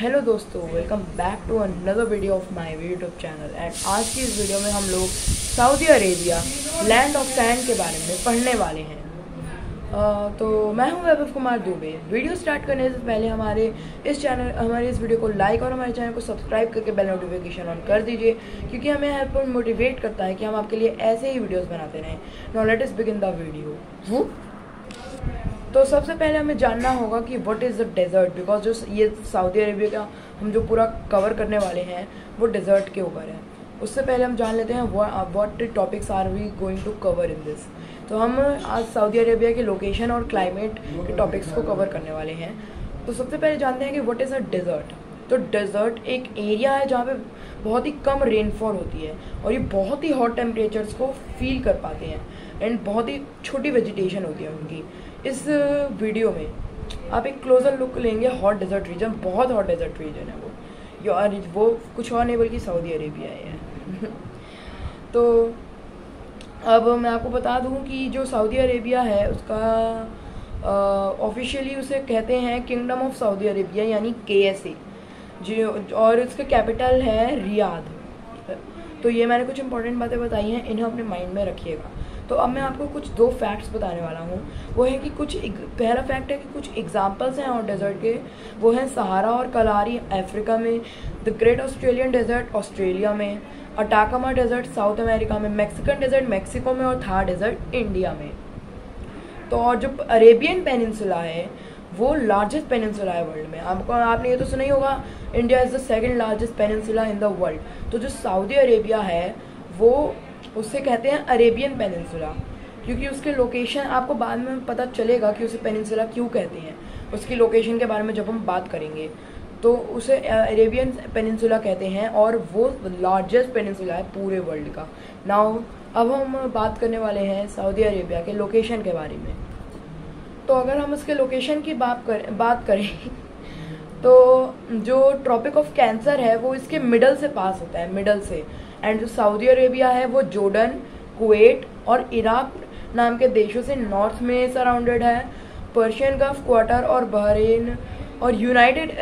Hello दोस्तों, welcome back to another video of my YouTube channel. And आज की इस वीडियो में हम लोग Saudi Arabia land of sand के बारे में पढ़ने वाले हैं। तो मैं हूं वैभव कुमार दुबे। वीडियो स्टार्ट करने से पहले हमारे इस वीडियो को लाइक और हमारे चैनल को सब्सक्राइब करके बेल नोटिफिकेशन ऑन कर दीजिए, क्योंकि हमें हेल्प और मोटिवेट करता है कि हम आपके लिए ऐसे ही वीडियोज़ बनाते रहें। Now let us begin the video. तो सबसे पहले हमें जानना होगा कि what is the desert, because जो ये सऊदी अरेबिया का हम जो पूरा कवर करने वाले हैं वो डेजर्ट के ऊपर है। उससे पहले हम जान लेते हैं what topics are we going to cover in this. तो हम आज सऊदी अरेबिया के लोकेशन और क्लाइमेट के टॉपिक्स को कवर करने वाले हैं। तो सबसे पहले जानते हैं कि व्हाट इज़ अ डेजर्ट। तो डेजर्ट एक एरिया है जहाँ पे बहुत ही कम रेनफॉल होती है और ये बहुत ही हॉट टेम्परेचर्स को फील कर पाते हैं एंड बहुत ही छोटी वेजिटेशन होती है उनकी। इस वीडियो में आप एक क्लोजर लुक लेंगे हॉट डेजर्ट रीजन, बहुत हॉट डेजर्ट रीजन है वो कुछ और नहीं बल्कि सऊदी अरेबिया है। तो अब मैं आपको बता दूं कि जो सऊदी अरेबिया है उसका ऑफिशियली उसे कहते हैं किंगडम ऑफ सऊदी अरेबिया यानी KSA जो, और इसका कैपिटल है रियाद। तो ये मैंने कुछ इंपॉर्टेंट बातें बताई हैं, इन्हें अपने माइंड में रखिएगा। तो अब मैं आपको कुछ दो फैक्ट्स बताने वाला हूँ। वो है कि पहला फैक्ट है कि कुछ एग्जांपल्स हैं और डेजर्ट के, वो हैं सहारा और कलारी अफ्रीका में, the great Australian desert Australia में, अटाकामा डेजर्ट साउथ अमेरिका में, मैक्सिकन डेजर्ट मैक्सिको में और थार डेजर्ट इंडिया में। तो और जो अरेबियन पेनिनसुला है वो लार्जेस्ट पेनिनसुला है वर्ल्ड में। आपने ये तो सुना ही होगा, India is the second largest peninsula in the world. तो जो सऊदी अरेबिया है वो उससे कहते हैं अरेबियन पेनिनसुला, क्योंकि उसके लोकेशन आपको बाद में पता चलेगा कि उसे पेनिनसुला क्यों कहते हैं। उसकी लोकेशन के बारे में जब हम बात करेंगे तो उसे अरेबियन पेनिनसुला कहते हैं और वो लार्जेस्ट पेनिनसुला है पूरे वर्ल्ड का। नाउ अब हम बात करने वाले हैं सऊदी अरेबिया के लोकेशन के बारे में। तो अगर हम उसके लोकेशन की बात करें तो जो ट्रॉपिक ऑफ कैंसर है वो इसके मिडल से पास होता है, मिडल से। एंड जो सऊदी अरेबिया है वो जोर्डन, कुवैत और इराक नाम के देशों से नॉर्थ में सराउंडेड है। पर्शियन गल्फ, क्वार्टर और बहरीन और यूनाइटेड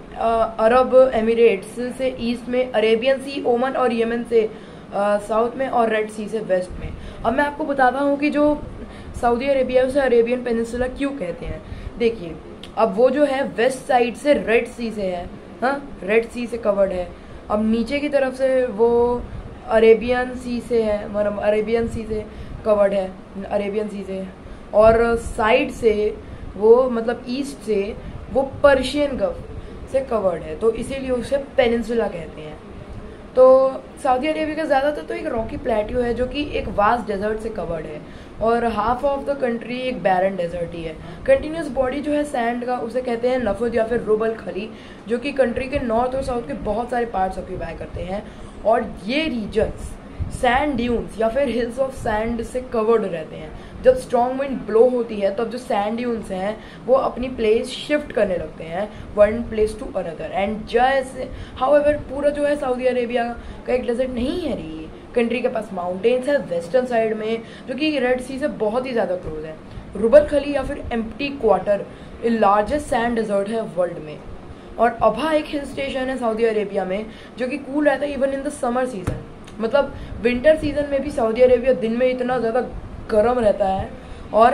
अरब एमिरेट्स से ईस्ट में, अरेबियन सी, ओमान और यमन से साउथ में और रेड सी से वेस्ट में। अब मैं आपको बताता हूँ कि जो सऊदी अरेबिया उसे अरेबियन पेनिनसुला क्यों कहते हैं। देखिए, अब वो जो है वेस्ट साइड से रेड सी से है, हाँ, रेड सी से कवर्ड है। अब नीचे की तरफ से वो अरेबियन सी से है, मतलब अरेबियन सी से कवर्ड है, अरेबियन सी से। और साइड से वो मतलब ईस्ट से वो पर्शियन गल्फ से कवर्ड है, तो इसीलिए उसे पेनिनसुला कहते हैं। तो सऊदी अरेबिया का ज़्यादातर तो एक रॉकी प्लेट्यू है जो कि एक वास्ट डेजर्ट से कवर्ड है और हाफ ऑफ द कंट्री एक बैरन डेजर्ट ही है। कंटिन्यूस बॉडी जो है सैंड का उसे कहते हैं नफद या फिर रुबल खली, जो कि कंट्री के नॉर्थ और साउथ के बहुत सारे पार्ट्स ऑक्यूपाई करते हैं। और ये रीजन्स सैंड ड्यून्स या फिर हिल्स ऑफ सैंड से कवर्ड रहते हैं। जब स्ट्रॉन्ग विंड ब्लो होती है तब जो सैंड ड्यून्स हैं वो अपनी प्लेस शिफ्ट करने लगते हैं one place to another. And जैसे हाउएवर पूरा जो है सऊदी अरेबिया का एक डेजर्ट नहीं है रही। कंट्री के पास माउंटेन्स है वेस्टर्न साइड में जो कि रेड सी से बहुत ही ज़्यादा क्लोज है। रुबल खली या फिर empty quarter largest sand desert है वर्ल्ड में। और अबहा एक हिल स्टेशन है सऊदी अरेबिया में जो कि कूल रहता है even in the summer season. मतलब विंटर सीजन में भी सऊदी अरेबिया दिन में इतना ज़्यादा गर्म रहता है और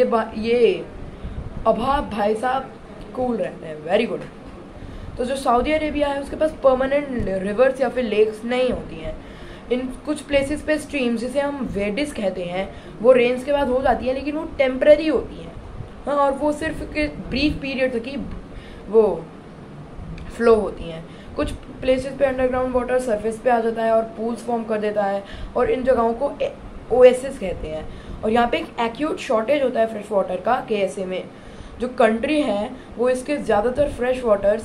ये अबहा भाई साहब कूल रहते हैं, वेरी गुड। तो जो सऊदी अरेबिया है उसके पास परमानेंट रिवर्स या फिर लेक्स नहीं होती हैं। इन कुछ प्लेसेस पे स्ट्रीम्स जिसे हम वेडिस कहते हैं वो रेंस के बाद हो जाती है, लेकिन वो टेम्परेरी होती हैं, हाँ, और वो सिर्फ ब्रीफ पीरियड तक ही वो फ्लो होती हैं। कुछ प्लेसेस पे अंडरग्राउंड वाटर सरफेस पे आ जाता है और पूल्स फॉर्म कर देता है और इन जगहों को ओएसिस कहते हैं। और यहाँ पे एक एक्यूट शॉर्टेज होता है फ्रेश वाटर का KSA में। जो कंट्री है वो इसके ज़्यादातर फ्रेश वाटर्स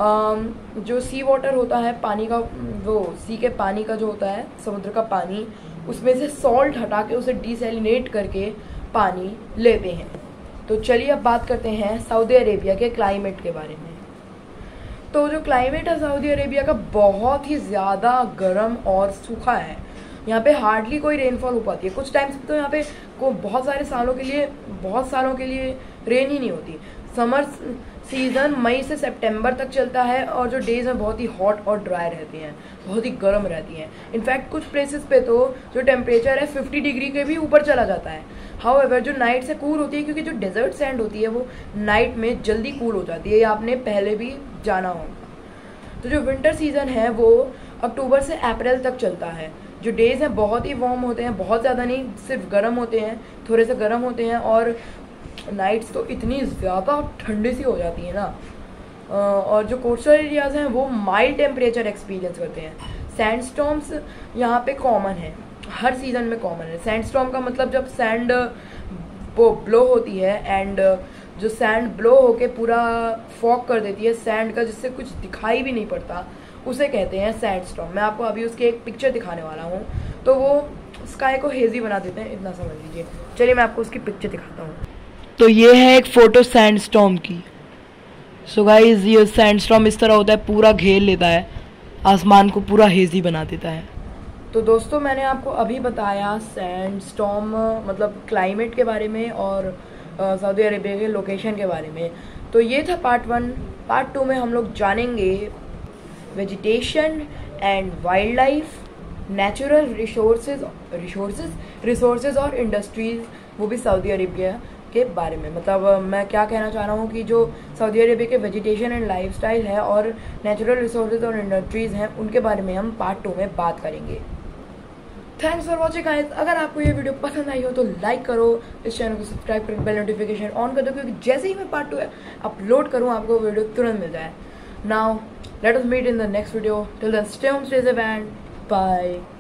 जो सी वाटर होता है, पानी का, वो सी के पानी का जो होता है, समुद्र का पानी, उसमें से सॉल्ट हटा के उसे डिसैलिनेट करके पानी लेते हैं। तो चलिए अब बात करते हैं सऊदी अरेबिया के क्लाइमेट के बारे में। तो जो क्लाइमेट है सऊदी अरेबिया का बहुत ही ज़्यादा गर्म और सूखा है। यहाँ पे हार्डली कोई रेनफॉल हो पाती है। कुछ टाइम्स तो यहाँ पे बहुत सारे सालों के लिए रेन ही नहीं होती। समर सीज़न मई से सितंबर तक चलता है और जो डेज़ हैं बहुत ही हॉट और ड्राई रहती हैं, बहुत ही गर्म रहती हैं। इनफैक्ट कुछ प्लेसेस पे तो जो टेम्परेचर है 50 डिग्री के भी ऊपर चला जाता है। हाउएवर जो नाइट से कूल होती है, क्योंकि जो डेजर्ट सैंड होती है वो नाइट में जल्दी कूल हो जाती है, ये आपने पहले भी जाना होगा। तो जो विंटर सीज़न है वो अक्टूबर से अप्रैल तक चलता है। जो डेज़ हैं बहुत ही वार्म होते हैं, बहुत ज़्यादा नहीं, सिर्फ गर्म होते हैं, थोड़े से गर्म होते हैं, और नाइट्स तो इतनी ज़्यादा ठंडी सी हो जाती है ना। और जो कोस्टल एरियाज़ हैं वो माइल्ड टेम्परेचर एक्सपीरियंस करते हैं। सैंडस्टॉर्म्स यहाँ पे कॉमन है, हर सीज़न में कॉमन है। सैंडस्टॉर्म का मतलब जब सैंड वो ब्लो होती है एंड जो सैंड ब्लो होके पूरा फॉग कर देती है सैंड का, जिससे कुछ दिखाई भी नहीं पड़ता, उसे कहते हैं सैंडस्टॉर्म। मैं आपको अभी उसकी एक पिक्चर दिखाने वाला हूँ। तो वो स्काई को हेजी बना देते हैं, इतना समझ लीजिए। चलिए मैं आपको उसकी पिक्चर दिखाता हूँ। तो ये है एक फ़ोटो सैंडस्टॉर्म की। सो गाइस ये सैंडस्टॉर्म इस तरह होता है, पूरा घेर लेता है, आसमान को पूरा हेजी बना देता है। तो दोस्तों मैंने आपको अभी बताया सैंडस्टॉर्म मतलब क्लाइमेट के बारे में और सऊदी अरेबिया के लोकेशन के बारे में। तो ये था पार्ट 1। पार्ट 2 में हम लोग जानेंगे vegetation and wild life, natural resources और इंडस्ट्रीज़, वो भी सऊदी अरेबिया के बारे में। मतलब मैं क्या कहना चाह रहा हूँ कि जो सऊदी अरेबिया के वेजिटेशन एंड लाइफस्टाइल है और नेचुरल रिसोर्सेज और इंडस्ट्रीज़ हैं, उनके बारे में हम पार्ट 2 में बात करेंगे। Thanks for watching guys. अगर आपको ये वीडियो पसंद आई हो तो लाइक करो, इस चैनल को सब्सक्राइब करो, बेल नोटिफिकेशन ऑन कर दो, क्योंकि जैसे ही मैं पार्ट 2 अपलोड करूँ आपको वीडियो तुरंत मिल जाए। Now let us meet in the next video. Till then stay home, stay safe and bye.